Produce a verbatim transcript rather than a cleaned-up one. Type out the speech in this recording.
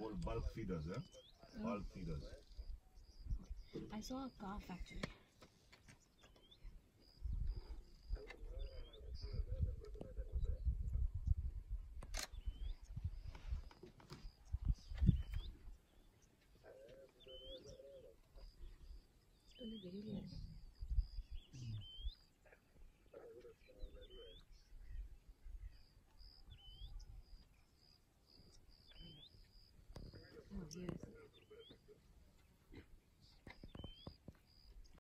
called bulk feeders, eh? Oh. Bulk feeders. I saw a calf actually. It's gonna be really nice. Oh, yes.